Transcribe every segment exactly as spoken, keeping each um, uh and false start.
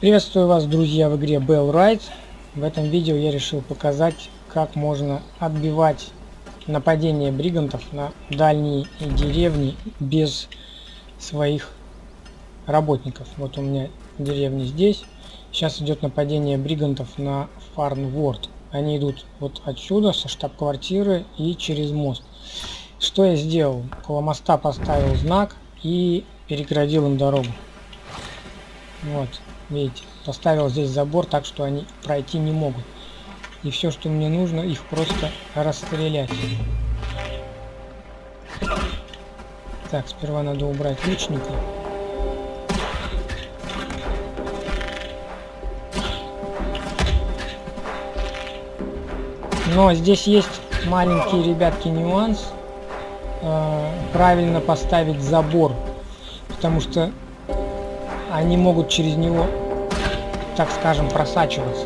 Приветствую вас, друзья, в игре Bellwright. В этом видео я решил показать, как можно отбивать нападение бригантов на дальние деревни без своих работников. Вот у меня деревня здесь. Сейчас идет нападение бригантов на Фарнворд. Они идут вот отсюда, со штаб-квартиры и через мост. Что я сделал? Около моста поставил знак и переградил им дорогу. Вот, видите, поставил здесь забор, так что они пройти не могут. И все, что мне нужно, их просто расстрелять. Так, сперва надо убрать лучника. Но здесь есть маленький, ребятки, нюанс. Э, правильно поставить забор, потому что они могут через него, так скажем, просачиваться.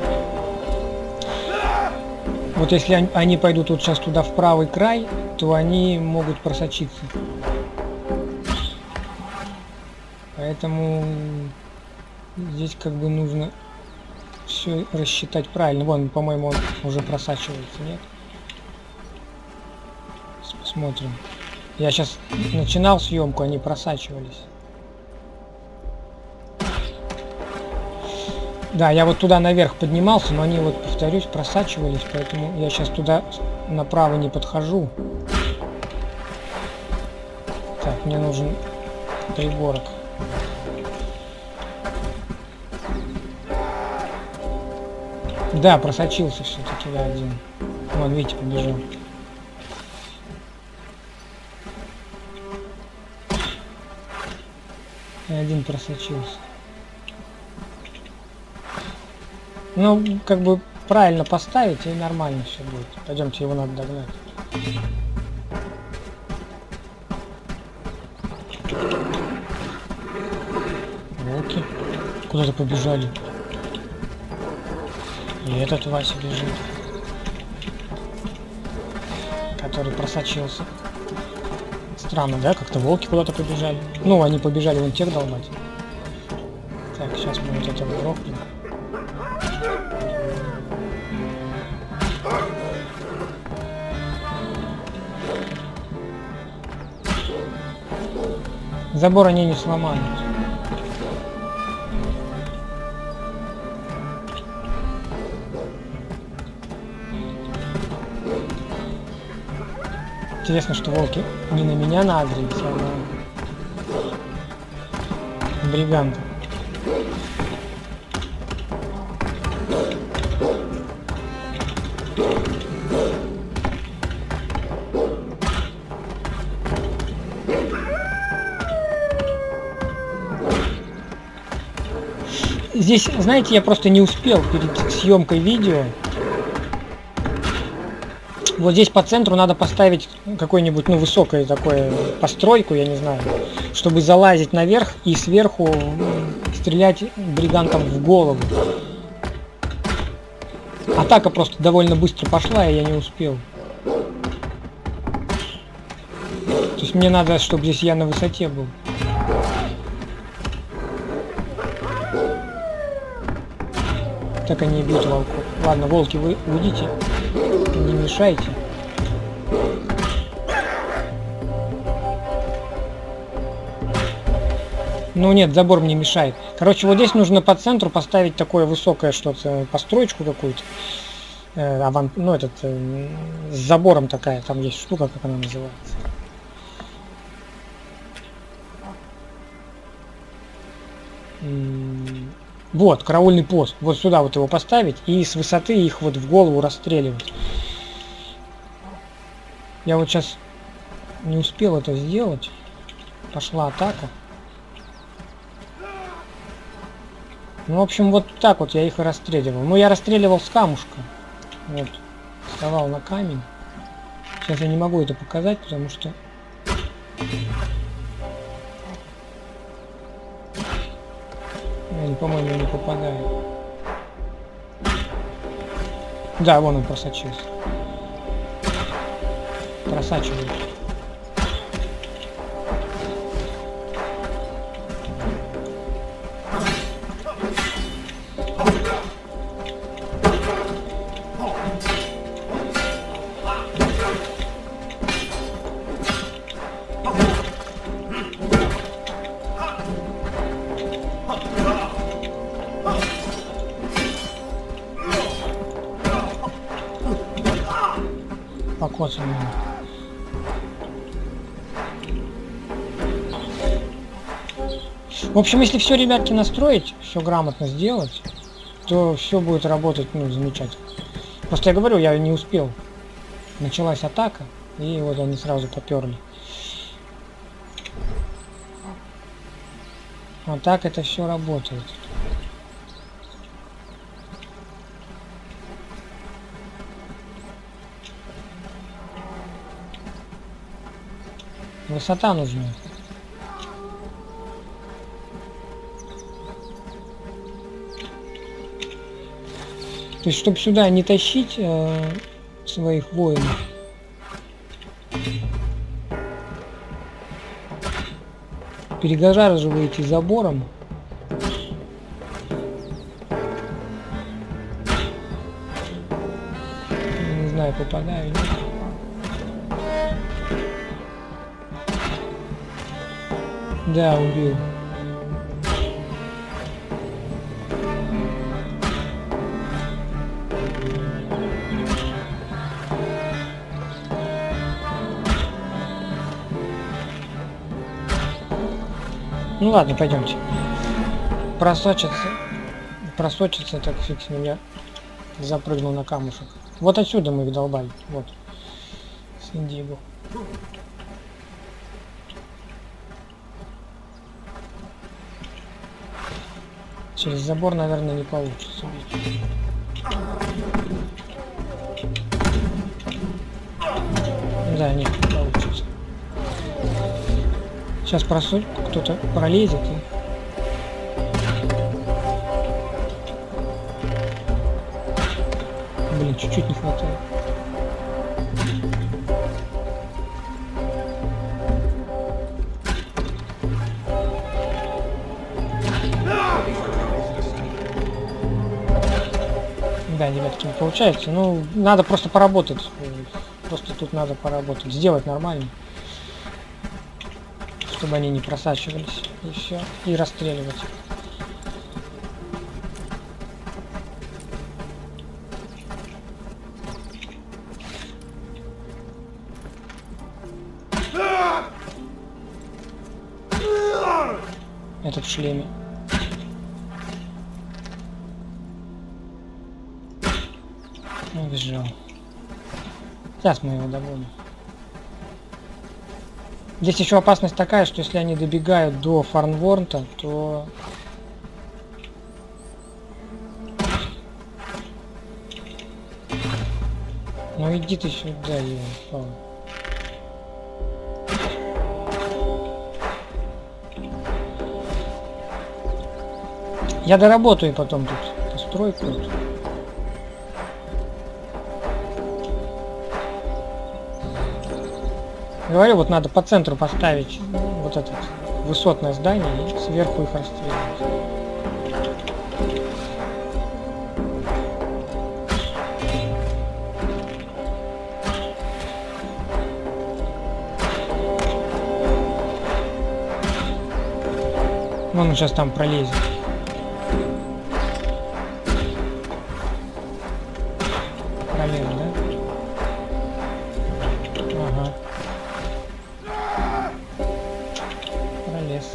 Вот если они, они пойдут вот сейчас туда в правый край, то они могут просочиться. Поэтому здесь как бы нужно все рассчитать правильно. Вон, по-моему, он уже просачивается, нет? Посмотрим. Я сейчас начинал съемку, они просачивались. Да, я вот туда наверх поднимался, но они, вот, повторюсь, просачивались, поэтому я сейчас туда направо не подхожу. Так, мне нужен пригорок. Да, просочился все-таки, да, один. Вон, видите, побежал. Один просочился. Ну, как бы правильно поставить, и нормально все будет. Пойдемте, его надо догнать. Волки куда-то побежали. И этот Вася бежит, который просочился. Странно, да? Как-то волки куда-то побежали. Ну, они побежали вон тех долбать. Так, сейчас мы вот этого грохнем. Забор они не сломают. Интересно, что волки не на меня нагрелись, а на бриганта. Здесь, знаете, я просто не успел перед съемкой видео. Вот здесь по центру надо поставить какой-нибудь, ну, высокую такую постройку, я не знаю, чтобы залазить наверх и сверху стрелять бригантам в голову. Атака просто довольно быстро пошла, и я не успел. То есть мне надо, чтобы здесь я на высоте был. Так они бьют волков. Ладно, волки, вы уйдите, не мешайте. Ну нет, забор мне мешает. Короче, вот здесь нужно по центру поставить такое высокое что-то, построечку какую-то. Э, аван, ну этот, э, с забором такая, там есть штука, как она называется. Вот, караульный пост. Вот сюда вот его поставить и с высоты их вот в голову расстреливать. Я вот сейчас не успел это сделать. Пошла атака. Ну, в общем, вот так вот я их и расстреливал. Ну, я расстреливал с камушка. Вот. Вставал на камень. Сейчас я не могу это показать, потому что... Я, по-моему, не попадаю. Да, вон он просочился. Просачивается. Вот он. В общем, если все, ребятки, настроить, все грамотно сделать, то все будет работать, ну, замечательно. Просто я говорю, я не успел. Началась атака, и вот они сразу поперли. А так это все работает. Высота нужна. То есть, чтобы сюда не тащить э, своих воинов, перегораживаете забором. Не знаю, попадаю, нет. Да, убил. Ну ладно, пойдемте. Просочиться. Просочиться, так фиг с ним, я запрыгнул на камушек. Вот отсюда мы их долбали. Вот. С Индиго. Через забор, наверное, не получится убить. Да, нет, не получится. Сейчас просу... кто-то пролезет и... Блин, чуть-чуть не хватает. Да, ребятки, не получается. Ну, надо просто поработать. Просто тут надо поработать. Сделать нормально. Чтобы они не просачивались. И все. И расстреливать. Этот в шлеме. Убежал. Сейчас мы его догоним. Здесь еще опасность такая, что если они добегают до Фарнворнта, то... Ну иди ты сюда, я упал. Я доработаю потом тут постройку. Говорю, вот надо по центру поставить вот это высотное здание и сверху их расстреливать. Вон он сейчас там пролезет. Пролез, да? Ага. Пролез.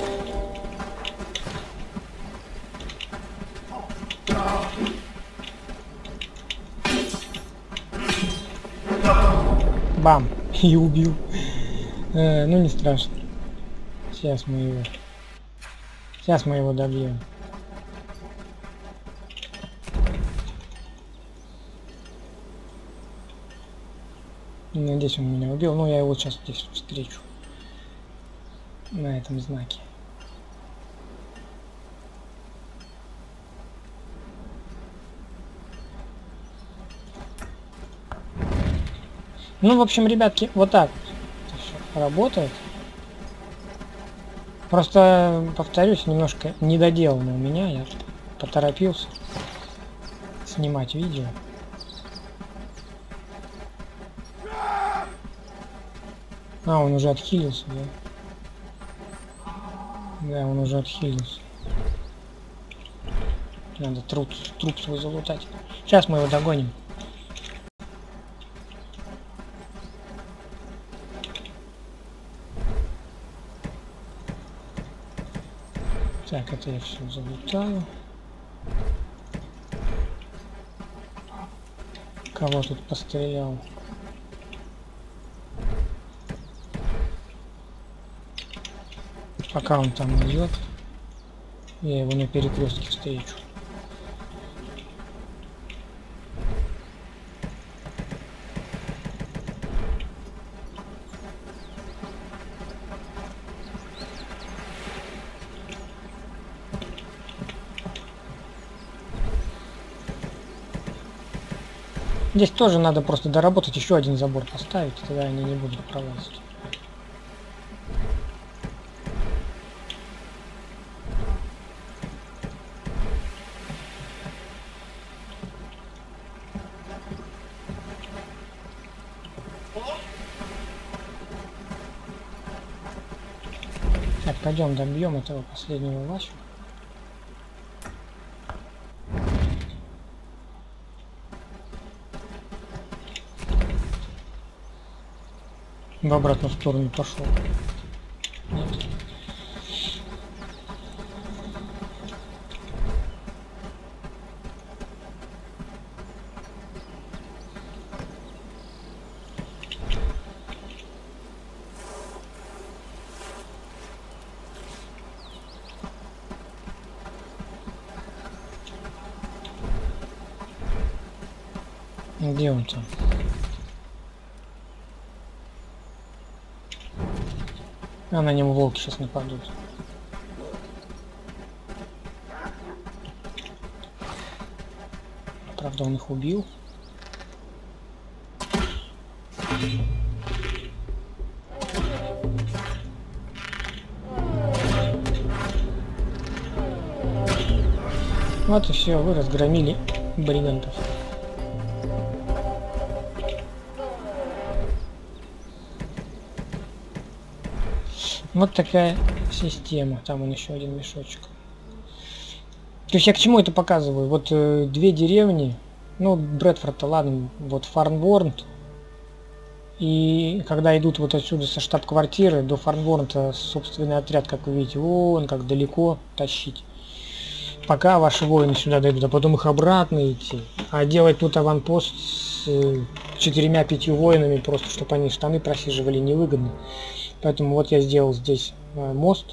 Бам! И убил. Э, ну не страшно. Сейчас мы его... Сейчас мы его добьем. Надеюсь, он меня убил, но я его сейчас здесь встречу. На этом знаке. Ну, в общем, ребятки, вот так работает. Просто, повторюсь, немножко недоделано у меня. Я поторопился снимать видео. А, он уже отхилился, да? Да, он уже отхилился. Надо труп, труп свой залутать. Сейчас мы его догоним. Так, это я все залутаю. Кого тут пострелял? Пока он там идет, я его на перекрестке встречу. Здесь тоже надо просто доработать, еще один забор поставить, тогда они не будут пролазить. Так, пойдем добьем этого последнего Васю. В обратную сторону пошел. Нет. Где он там? А на него волки сейчас нападут. Правда, он их убил. Вот и все, вы разгромили бригантов. Вот такая система. Там он еще один мешочек. То есть я к чему это показываю? Вот э, две деревни. Ну, Брэдфорд-то ладно. Вот Фарнборн. И когда идут вот отсюда со штаб-квартиры до Фарнборна, собственный отряд, как вы видите, вон как далеко тащить. Пока ваши воины сюда дойдут, а потом их обратно идти. А делать тут аванпост с э, четырьмя-пятью воинами, просто чтобы они штаны просиживали, невыгодно. Поэтому вот я сделал здесь э, мост.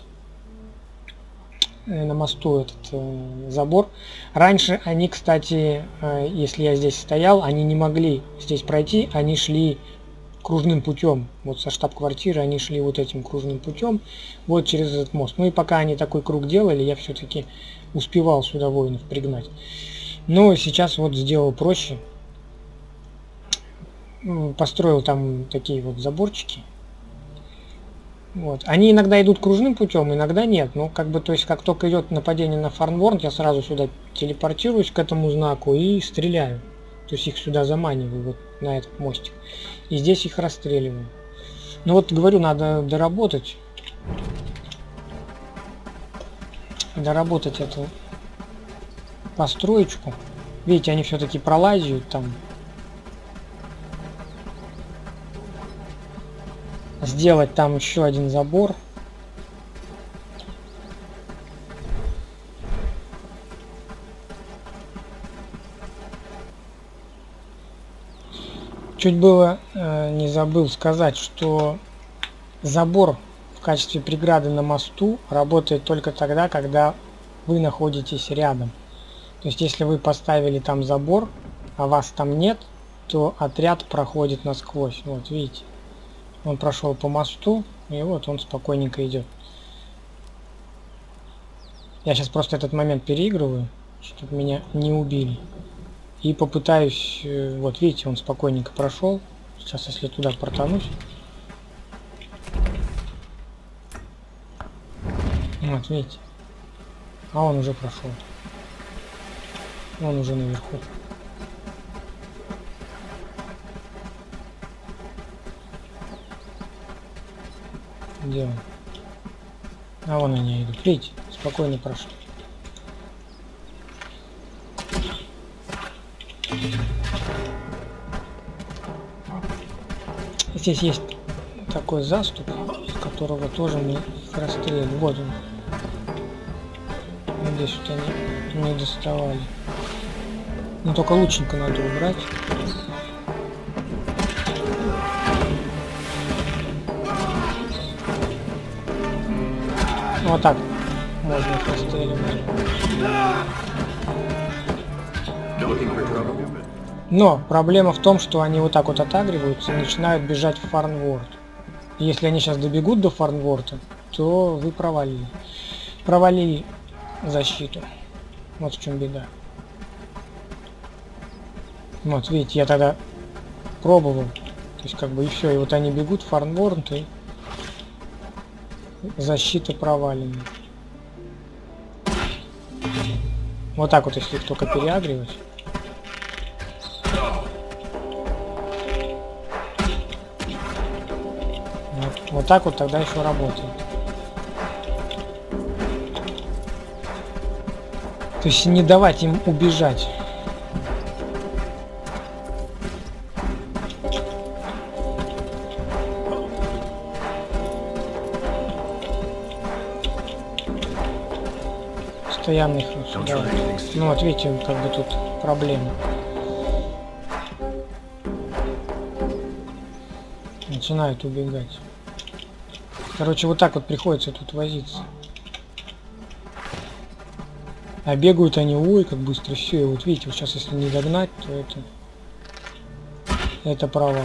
Э, на мосту этот э, забор. Раньше они, кстати, э, если я здесь стоял, они не могли здесь пройти. Они шли кружным путем. Вот со штаб-квартиры они шли вот этим кружным путем. Вот через этот мост. Ну и пока они такой круг делали, я все-таки успевал сюда воинов пригнать. Но сейчас вот сделал проще. Построил там такие вот заборчики. Вот. Они иногда идут кружным путем, иногда нет. Ну, как бы, то есть, как только идет нападение на Фарнборн, я сразу сюда телепортируюсь к этому знаку и стреляю. То есть их сюда заманиваю, вот на этот мостик. И здесь их расстреливаю. Ну вот, говорю, надо доработать. Доработать эту построечку. Видите, они все-таки пролазят там. Сделать там еще один забор. Чуть было э, не забыл сказать, что забор в качестве преграды на мосту работает только тогда, когда вы находитесь рядом. То есть, если вы поставили там забор, а вас там нет, то отряд проходит насквозь. Вот, видите? Он прошел по мосту, и вот он спокойненько идет. Я сейчас просто этот момент переигрываю, чтобы меня не убили. И попытаюсь... Вот видите, он спокойненько прошел. Сейчас, если туда протонусь... Вот видите. А он уже прошел. Он уже наверху. Где он? А вон они идут. Видите, спокойно прошли. Здесь есть такой заступ, с которого тоже мы их расстреляли. Вот он. здесь вот они не доставали. Ну только лучника надо убрать. Вот так можно их расстреливать. Но проблема в том, что они вот так вот отагриваются и начинают бежать в Фарнворд. Если они сейчас добегут до Фарнворда, то вы провалили. Провалили защиту. Вот в чем беда. Вот видите, я тогда пробовал. То есть как бы и все. И вот они бегут в Фарнворд, и защита провалена. Вот так вот, если их только переагривать. Вот, вот так вот тогда еще работает. То есть не давать им убежать. Постоянный хруст, да. Ну вот видите, как бы тут проблема. Начинают убегать. Короче, вот так вот приходится тут возиться. А бегают они, ой, как быстро, все. И вот видите, вот сейчас если не догнать, то это это провал.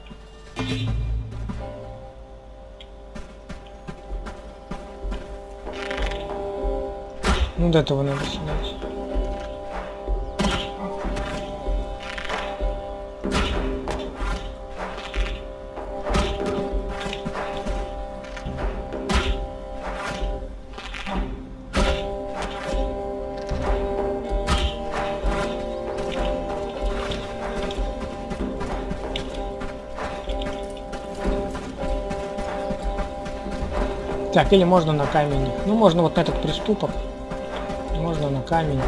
Ну до этого надо снять. Так, или можно на камень. Ну, можно вот на этот приступок. Можно на камень.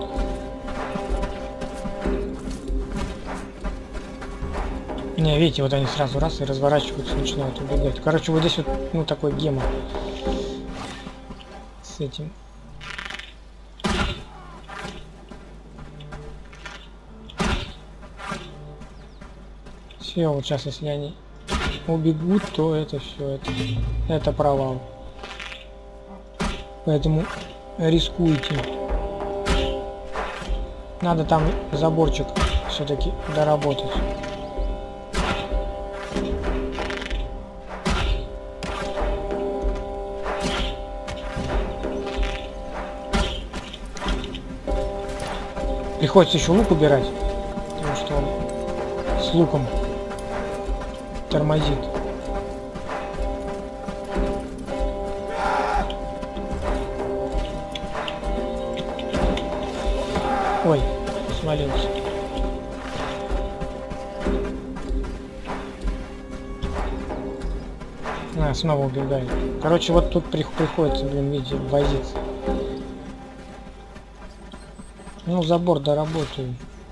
Не, видите, вот они сразу раз и разворачиваются, начинают убегать. Короче, вот здесь вот, ну, такой гемор с этим. Все, вот сейчас, если они убегут, то это все, это, это провал. Поэтому рискуйте. Надо там заборчик все-таки доработать. Приходится еще лук убирать, потому что он с луком тормозит. Ой, свалился. А, снова убегает. Короче, вот тут при приходится, блин, видите, возиться. Ну, забор доработаю.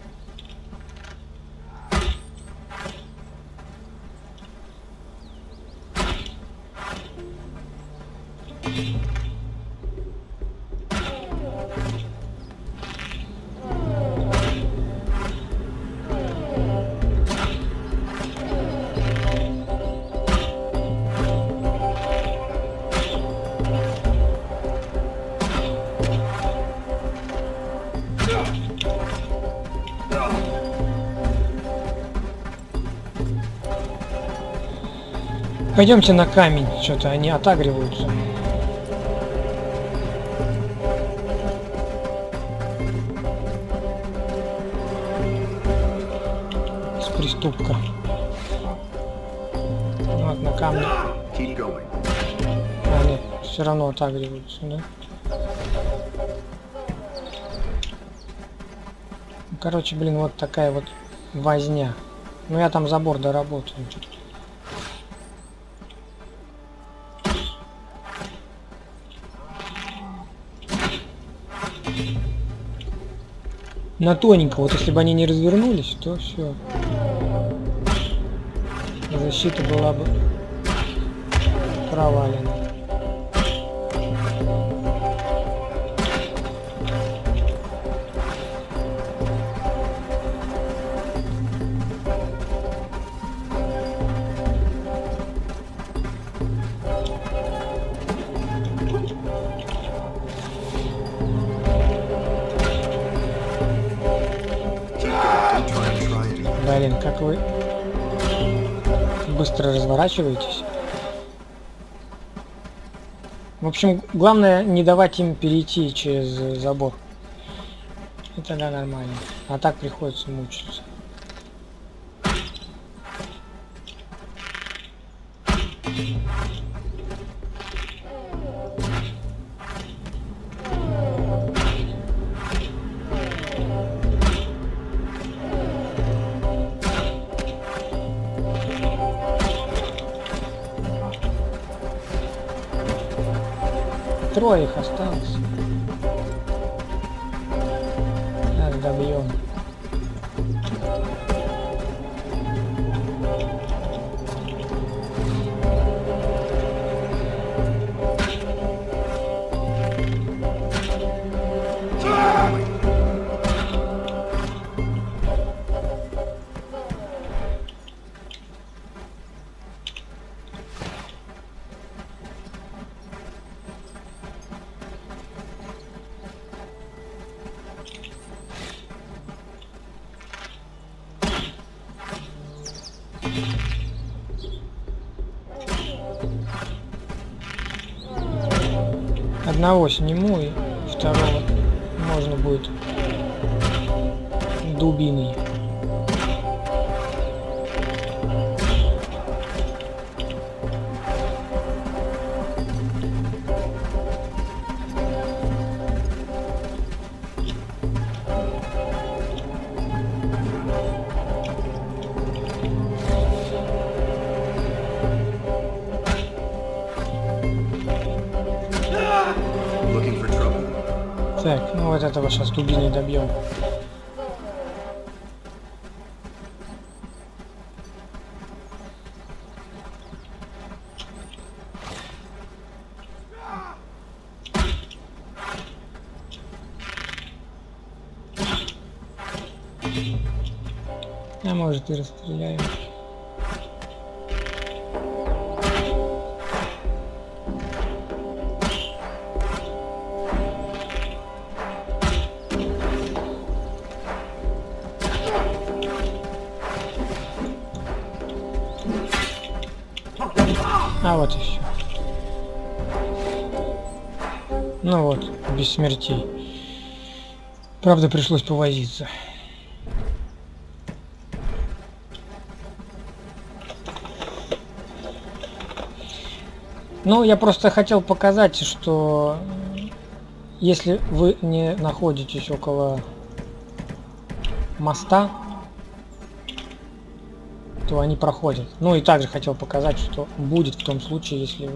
Пойдемте на камень, что-то они отагриваются. С приступка. Вот на камне. А, нет, все равно отагриваются, да? Короче, блин, вот такая вот возня. Ну я там забор доработаю. На тоненько, вот если бы они не развернулись, то все. Защита была бы провалена. Блин, как вы быстро разворачиваетесь. В общем, главное не давать им перейти через забор. И тогда нормально. А так приходится мучиться. Трое их осталось. Сейчас добьем. Одного сниму и второго можно будет дубиной. Так, ну вот этого сейчас дубиной добьем. А может и расстреляем. А вот и все. Ну вот, без смертей. Правда, пришлось повозиться. Ну, я просто хотел показать, что если вы не находитесь около моста, то они проходят. Ну и также хотел показать, что будет в том случае, если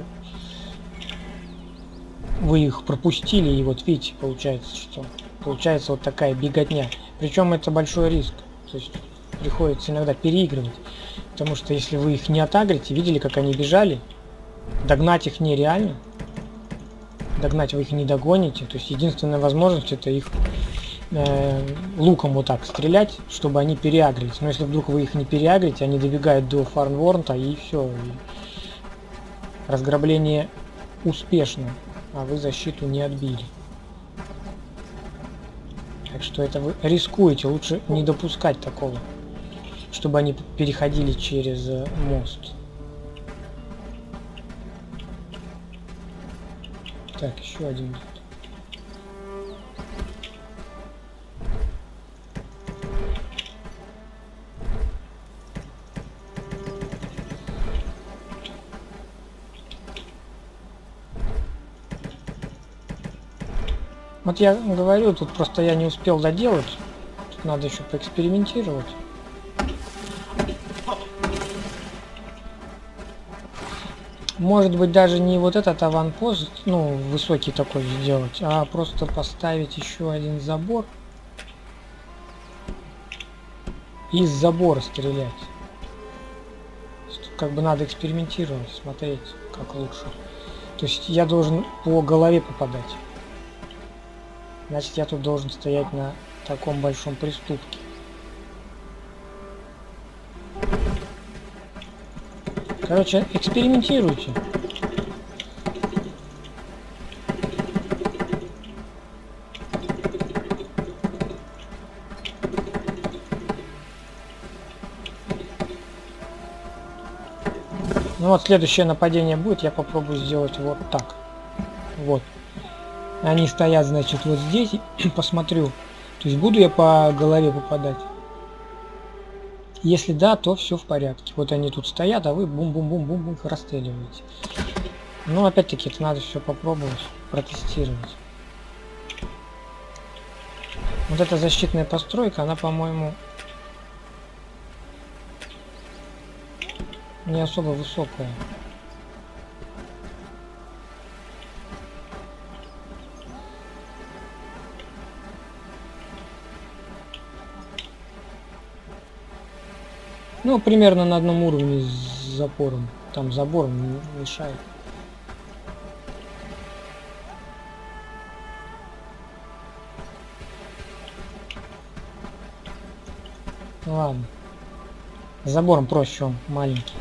вы их пропустили, и вот видите, получается, что получается вот такая беготня. Причем это большой риск, то есть приходится иногда переигрывать, потому что если вы их не отагрите, видели, как они бежали, догнать их нереально, догнать вы их не догоните, то есть единственная возможность это их э, луком вот так стрелять, чтобы они переагрились. Но если вдруг вы их не переагрите, они добегают до Фарнворнта, и все, и разграбление успешно, а вы защиту не отбили. Так что это вы рискуете, лучше не допускать такого, чтобы они переходили через мост. Так, еще один. Вот я говорю, тут просто я не успел доделать. Тут надо еще поэкспериментировать. Может быть, даже не вот этот аванпост, ну, высокий такой сделать, а просто поставить еще один забор. И из забора стрелять. Тут как бы надо экспериментировать, смотреть, как лучше. То есть я должен по голове попадать. Значит, я тут должен стоять на таком большом приступке. Короче, экспериментируйте. Ну вот следующее нападение будет, я попробую сделать вот так. Вот. Они стоят, значит, вот здесь. Посмотрю. То есть буду я по голове попадать? Если да, то все в порядке. Вот они тут стоят, а вы бум-бум-бум-бум-бум их расстреливаете. Но опять-таки это надо все попробовать, протестировать. Вот эта защитная постройка, она, по-моему, не особо высокая. Ну, примерно на одном уровне с запором. Там забор не мешает. Ладно. С забором проще, он маленький.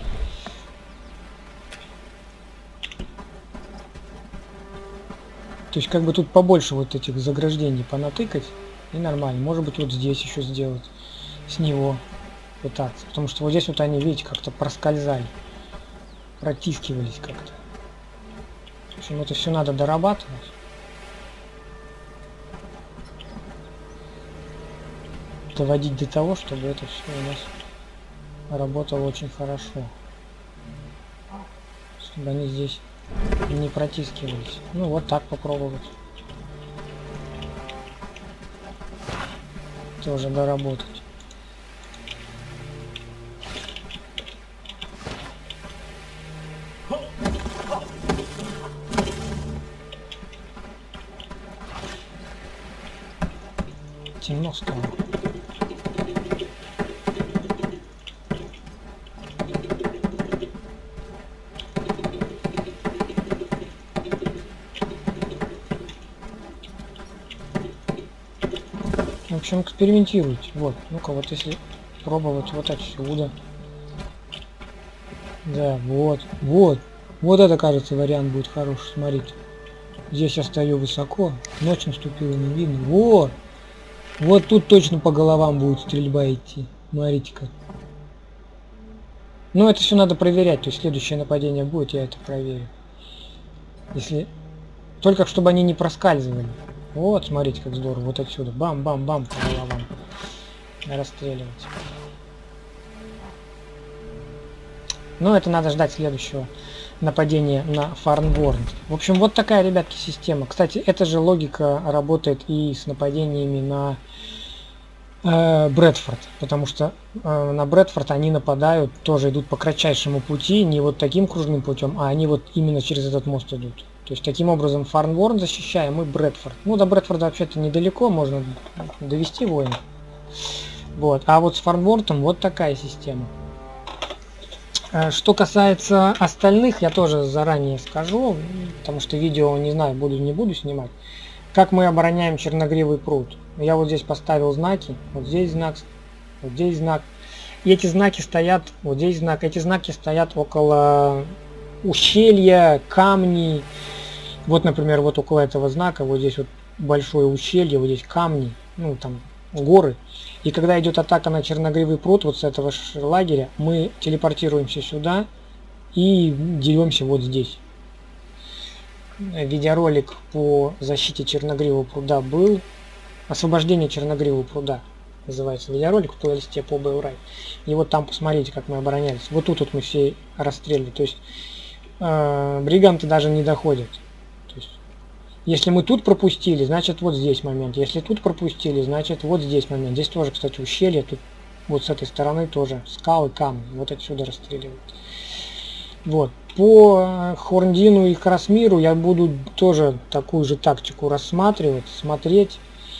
То есть как бы тут побольше вот этих заграждений понатыкать и нормально. Может быть вот здесь еще сделать с него пытаться. Потому что вот здесь вот они, видите, как-то проскользали. Протискивались как-то. В общем, это все надо дорабатывать. Доводить до того, чтобы это все у нас работало очень хорошо. Чтобы они здесь не протискивались. Ну вот так попробовать. Тоже доработать. Темно стало. В общем, экспериментируйте. Вот, ну-ка, вот если пробовать вот отсюда. Да, вот, вот. Вот это, кажется, вариант будет хороший. Смотрите. Здесь я стою высоко. Ночь наступила, не видно. Вот. Вот тут точно по головам будет стрельба идти. Смотрите-ка. Ну, это все надо проверять. То есть следующее нападение будет, я это проверю. Если... Только чтобы они не проскальзывали. Вот, смотрите, как здорово. Вот отсюда. Бам-бам-бам по головам. Расстреливать. Но это надо ждать следующего нападения на Фарнворнд. В общем, вот такая, ребятки, система. Кстати, эта же логика работает и с нападениями на э, Брэдфорд. Потому что э, на Брэдфорд они нападают, тоже идут по кратчайшему пути. Не вот таким кружным путем, а они вот именно через этот мост идут. То есть таким образом Фарнворнд защищаем и Брэдфорд. Ну, до Брэдфорда вообще-то недалеко, можно довести войну. Вот. А вот с Фарнворндом вот такая система. Что касается остальных, я тоже заранее скажу, потому что видео, не знаю, буду не буду снимать. Как мы обороняем черногривый пруд. Я вот здесь поставил знаки, вот здесь знак, вот здесь знак. И эти знаки стоят, вот здесь знак, эти знаки стоят около ущелья, камней. Вот, например, вот около этого знака, вот здесь вот большое ущелье, вот здесь камни, ну там горы. И когда идет атака на черногривый пруд, вот с этого лагеря, мы телепортируемся сюда и деремся вот здесь. Видеоролик по защите черногривого пруда был. Освобождение черногривого пруда называется видеоролик в плейлисте по Белрайт. И вот там посмотрите, как мы оборонялись. Вот тут вот мы все расстреляли. То есть э, бриганты даже не доходят. То есть, если мы тут пропустили, значит вот здесь момент. Если тут пропустили, значит вот здесь момент. Здесь тоже, кстати, ущелье. Тут вот с этой стороны тоже скалы, камни. Вот отсюда расстреливают. Вот. По Хорндину и Красмиру я буду тоже такую же тактику рассматривать, смотреть.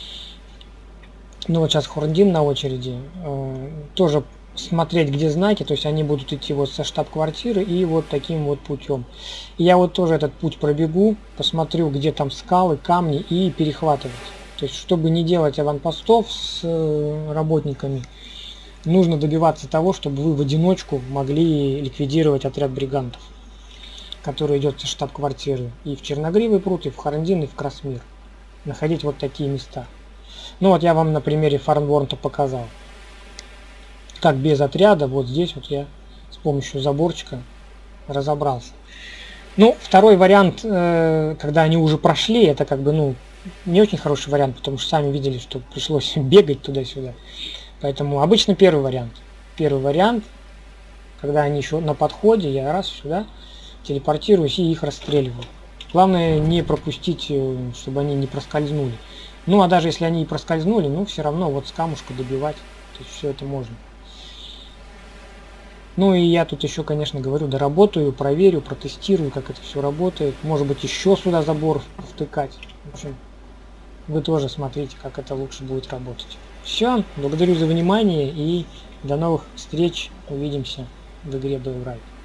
Ну вот сейчас Хорндин на очереди. Э, тоже смотреть, где знаки. То есть они будут идти вот со штаб-квартиры и вот таким вот путем. И я вот тоже этот путь пробегу, посмотрю, где там скалы, камни и перехватывать. То есть, чтобы не делать аванпостов с э, работниками, нужно добиваться того, чтобы вы в одиночку могли ликвидировать отряд бригантов, который идет со штаб-квартиры и в Черногривый пруд, и в Хорндин, и в Красмир. Находить вот такие места. Ну вот я вам на примере Фарнворнта показал. Как без отряда, вот здесь вот я с помощью заборчика разобрался. Ну, второй вариант, э, когда они уже прошли, это как бы, ну, не очень хороший вариант, потому что сами видели, что пришлось бегать туда-сюда. Поэтому обычно первый вариант. Первый вариант, когда они еще на подходе, я раз сюда телепортируюсь и их расстреливаю. Главное не пропустить, чтобы они не проскользнули. Ну, а даже если они и проскользнули, ну, все равно вот с камушка добивать. То есть все это можно. Ну и я тут еще, конечно, говорю, доработаю, проверю, протестирую, как это все работает. Может быть, еще сюда забор втыкать. В общем, вы тоже смотрите, как это лучше будет работать. Все, благодарю за внимание и до новых встреч. Увидимся в игре Bellwright.